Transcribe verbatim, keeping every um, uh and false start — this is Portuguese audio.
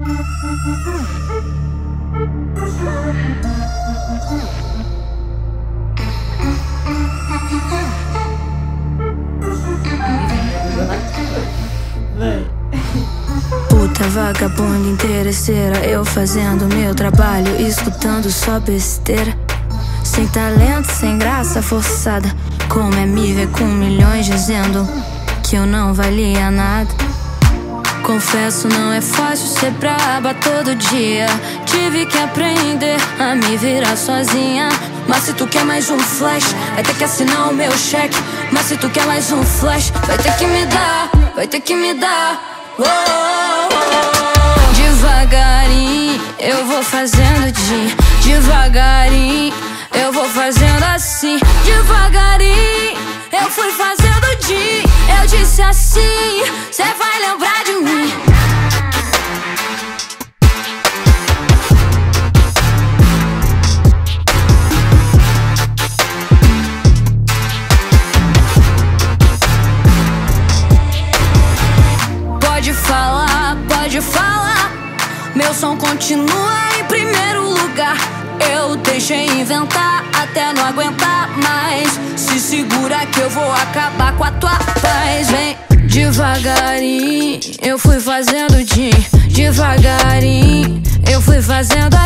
Puta vagabunda interesseira, eu fazendo meu trabalho, escutando só besteira. Sem talento, sem graça forçada. Como é me ver com milhões dizendo que eu não valia nada. Confesso, não é fácil ser braba todo dia. Tive que aprender a me virar sozinha. Mas se tu quer mais um flash, vai ter que assinar o meu cheque. Mas se tu quer mais um flash, vai ter que me dar, vai ter que me dar. Oh, oh, oh. Devagarinho eu vou fazendo de devagarinho eu vou fazendo assim. Devagarinho eu fui fazendo de eu disse assim, cê vai lembrar de mim. Pode falar, pode falar, meu som continua em primeiro lugar. Eu deixei inventar até não aguentar mais. Se segura que eu vou acabar com a tua paz. Vem devagarinho, eu fui fazendo de devagarinho eu fui fazendo